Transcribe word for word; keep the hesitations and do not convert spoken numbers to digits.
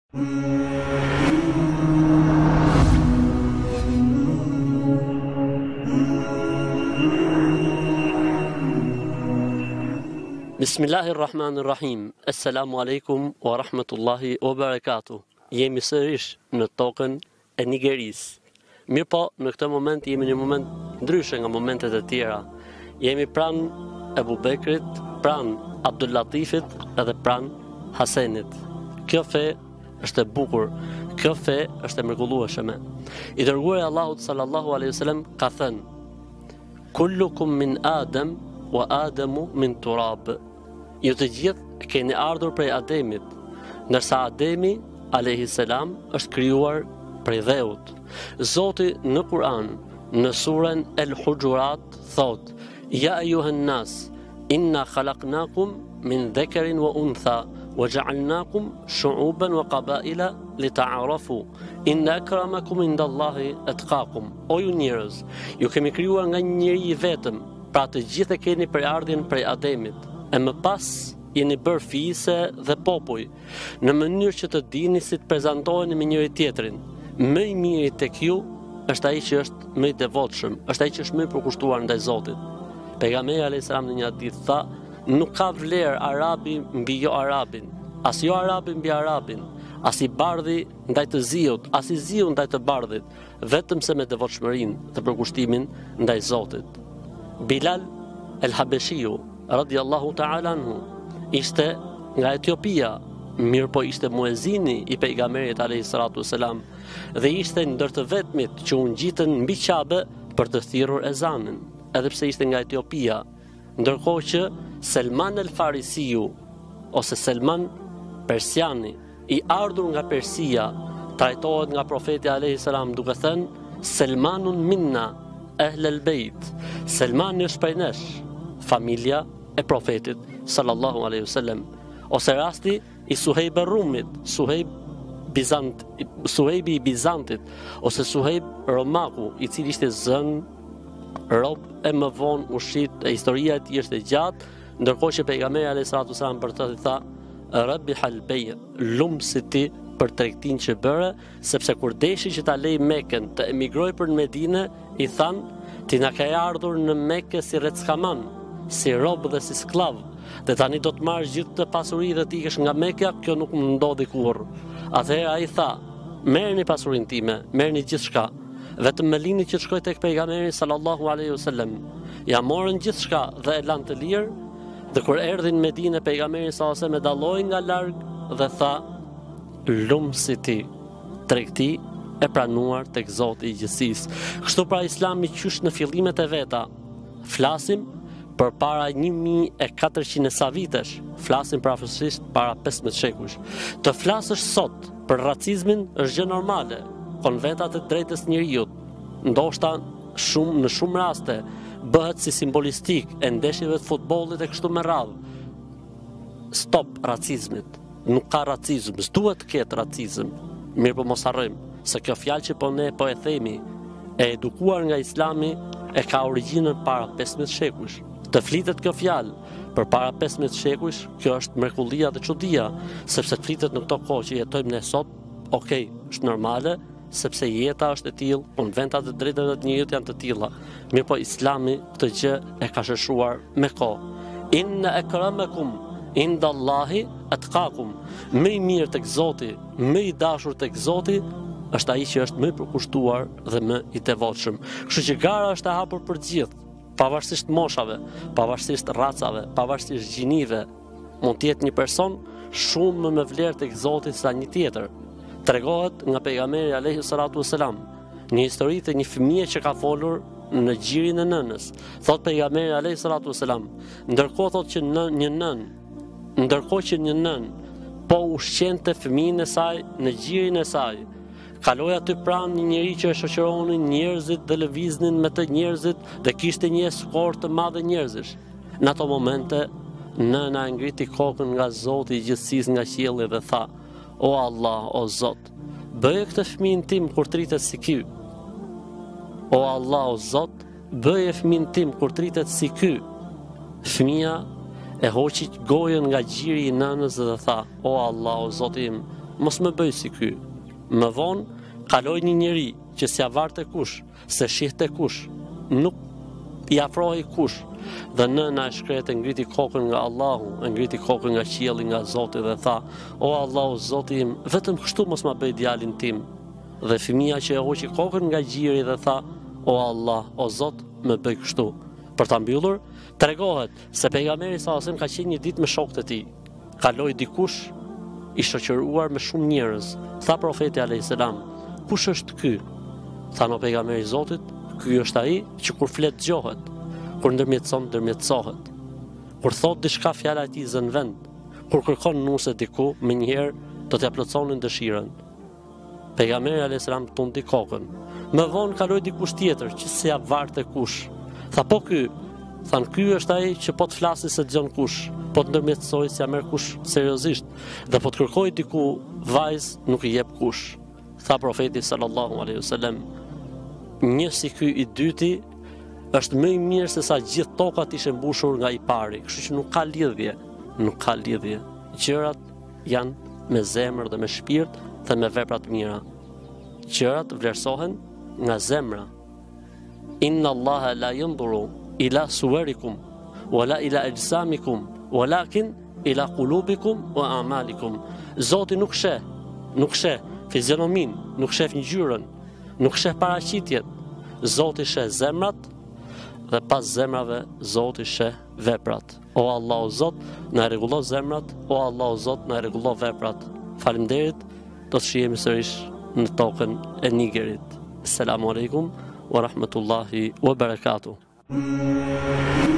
Bismillahirrahmanirrahim. Assalamu alaikum wa rahmatullahi wa barakatuh. Jemi sërish në tokën e Nigerisë. Mirë po, në këtë moment jemi në një moment ndryshe nga momentet e tjera. Jemi pranë Ebu Bekrit, pranë Abdul Latifit edhe pranë Hasenit. Kjo fe është e bukur, kjo fe është e mrekullueshme. I dërguari i Allahut sallallahu alaihi wasallam ka thënë: Kullukum min Adam wa Adamu min turab. Ju të gjithë keni ardhur prej Ademit, ndërsa Ademi alayhi salam është krijuar prej dheut. Zoti në Kur'an, në surën El Hujurat thot: Ja ayuhan nas, inna khalaqnakum min dhakarin wa untha wa ja'alnakum shu'uban wa qabaila lita'arafu inna akramakum indallahi atqakum. O ju njerëz, ju kemi krijuar nga një njeri i vetëm, pra të gjithë e keni përardhjen prej Ademit. E më pas jeni bërë fise dhe popuj, në mënyrë që të dini si të prezantoheni me njëri tjetrin. Më i miri tek ju është ai që është më i devotshëm, është ai që është më i përkushtuar ndaj Zotit. Pejgamberi alayhis salam në një hadith tha: nuk ka vlerë arabi mbi jo arabin, as jo arabi mbi arabin, as i bardhi ndaj të ziut, as i ziu ndaj të bardhit, vetëm se me devotshmërinë dhe përkushtimin ndaj Zotit. Bilal el-Habeshiu radiallahu ta'ala anhu ishte nga Etiopia, mirë po ishte muezini i pejgamberit alayhi salatu wasalam dhe ishte ndër të vetmit që u ngjitën mbi Qabe për të thirrur ezanin, edhe pse ishte nga Etiopia, ndërkohë që Selman el-Farisiu ose Selman Persiani, i ardhur nga Persia, trajtohet nga profeti alayhi salam duke thënë: Selmanun minna ehl el-bejt. Selmani është prej nesh, familja e profetit sallallahu alaihi wasallam. Ose rasti i Suhejb Rumit, Suhejb Bizant, Suhejbi i Bizantit, ose Suhejb Romaku, i cili ishte zën, rob e më vonë ushqit, e historia e tij është e gjatë, ndërkohë që pejgamberi alayhi salatu wasallam për të tha: Rabbi halbej, lumë si ti për tregtin që bëre, sepse kur deshi që ta lej Mekën të emigroj për në Medinë, i than: ti na ke ardhur në Mekë si reckaman, si rob dhe si sklav, dhe tani do të marrësh gjithë të pasurinë dhe të ikësh nga Mekja, kjo nuk më ndodhi kurrë. Atëherë ai tha: merrni pasurinë time, merrni gjithçka, vetëm më lini që të shkoj tek pejgamberi sallallahu alaihi wasallam. Ja morën gjithçka dhe e lanë të lirë, dhe kur erdhin në Medinë pejgamberi sallallahu alaihi wasallam e dalloi nga larg dhe tha: lumë si ti, tregti e pranuar tek Zoti i gjithësisë. Kështu pra Islami qysh në fillimet e veta, flasim për para një mijë e katërqind e sa vitesh, flasim për afërsisht para pesëmbëdhjetë shekujsh. Të flasësh sot për racizmin është gjë normale. Konventat e drejtës njerëzit, ndoshta shumë në shumë raste bëhet si simbolistik e ndeshjeve të futbollit e kështu me radhë. Stop racizmit. Nuk ka racizm, s'duhet të ketë racizm. Mirë po mos harrojmë se kjo fjalë që po ne po e themi, e edukuar nga Islami, e ka origjinën para pesëmbëdhjetë shekujsh. Të flitet kjo fjalë për para pesëmbëdhjetë shekujsh, kjo është mrekullia dhe çudia, sepse të flitet në këto kohë që jetojmë ne sot, okay, është normale, sepse jeta është e tillë, konventat e drejtave të njerëzit janë të tilla. Mirë po Islami këtë gjë e ka shëshuar me kohë. Inna akramakum indallahi atqakum. Më i mirë tek Zoti, më i dashur tek Zoti është ai që është më i përkushtuar dhe më i devotshëm. Kështu që gara është e hapur për gjithë, pavarësisht moshave, pavarësisht racave, pavarësisht gjinive. Mund të jetë një person shumë më me vlerë tek Zoti se një tjetër. Tregohet nga pejgamberi alayhi salatu wasalam një histori të një fëmije që ka folur në gjirin e nënës. Thot pejgamberi alayhi salatu wasalam, ndërkohë thot që në, një nën, ndërkohë që një nën po ushqente fëmijën e saj në gjirin e saj, kaloi aty pranë një njeri që e shoqëronin njerëzit dhe lëviznin me të njerëzit dhe kishte një eskortë të madhe njerëzish. Në ato momente nëna e ngriti kokën nga Zoti i gjithësisë nga qielli dhe tha: O Allah, o Zot, bëje këtë fëmijën tim kur tritet si ky. O Allah, o Zot, bëje fëmijën tim kur tritet si ky. Fëmia e hoqi gojën nga gjiri i nënës dhe tha: O Allah, o Zoti im, mos më bëj si ky. Më vonë kaloi një njeri që s'ia varte kush, se shihte kush, nuk i afrohej kush. Dhe nëna e shkrete ngriti kokën nga Allahu, e ngriti kokën nga qielli, nga Zoti dhe tha: "O Allahu, Zoti im, vetëm kështu mos ma bëj djalin tim." Dhe fëmia që e hoqi kokën nga gjiri dhe tha: "O Allah, o Zot, më bëj kështu." Për ta mbyllur, tregohet se pejgamberi sallallahu alajhi wasallam ka qenë një ditë me shokët e tij. Kaloi dikush i shoqëruar me shumë njerëz. Tha profeti alayhis salam: "Kush është ky?" Tha no pejgamberi i Zotit: "Ky është ai që kur flet dëgjohet, kur ndërmjetëson ndërmjetësohet. Kur thot diçka fjala e tij zën vend, kur kërkon nuse diku, menjëherë do t'ia plotësonin dëshirën." Pejgamberi alayhis salam tundi kokën. Më vonë kaloi dikush tjetër që s'ia varte kush. Tha: "Po ky." Than: "Ky është ai që po të flasi se dëgjon kush, po të ndërmjetësoj s'ia merr kush seriozisht, dhe po të kërkoj diku vajzë nuk i jep kush." Tha profeti sallallahu alaihi wasallam: "Një si ky i dyti është më i mirë se sa gjithë tokat ishin mbushur nga i pari." Kështu që nuk ka lidhje, nuk ka lidhje. Gjërat janë me zemër dhe me shpirt dhe me vepra të mira. Gjërat vlerësohen nga zemra. Inna Allaha la yanzuru ila suwarikum wala ila ajsamikum walakin ila qulubikum wa a'malikum. Zoti nuk sheh, nuk sheh fizionomin, nuk sheh ngjyrën, nuk sheh paraqitjet. Zoti sheh zemrat dhe pas zemrave Zoti sheh veprat. O Allahu Zot, na rregullo zemrat, o Allahu Zot, na rregullo veprat. Faleminderit, do të shihemi sërish në tokën e Nigerit. Selamu alaikum wa rahmatullahi wa barakatuh.